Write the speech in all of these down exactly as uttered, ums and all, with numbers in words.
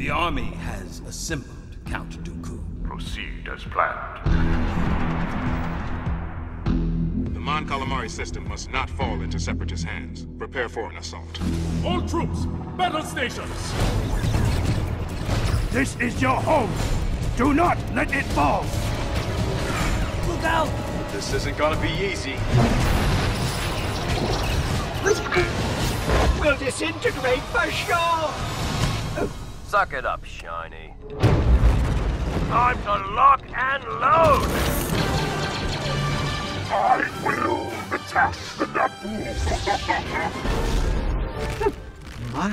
The army has assembled, Count Dooku. Proceed as planned. The Mon Calamari system must not fall into Separatist hands. Prepare for an assault. All troops, battle stations! This is your home! Do not let it fall! Look out! This isn't gonna be easy. We'll disintegrate for sure! Suck it up, Shiny. Time to lock and load! I will attack the Naboo! What?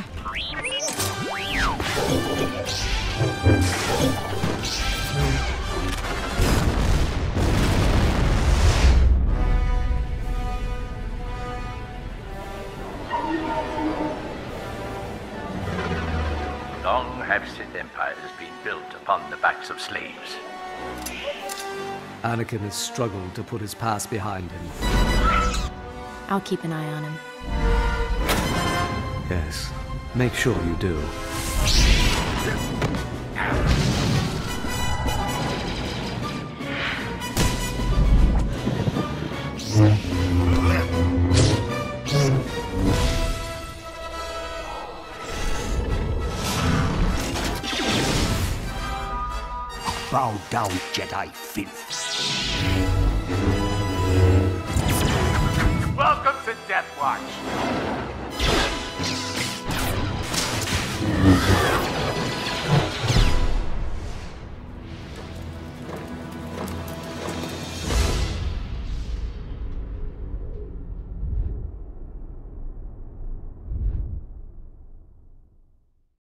Long have Sith empires been built upon the backs of slaves. Anakin has struggled to put his past behind him. I'll keep an eye on him. Yes, make sure you do. Bow down, Jedi filth. Welcome to Death Watch!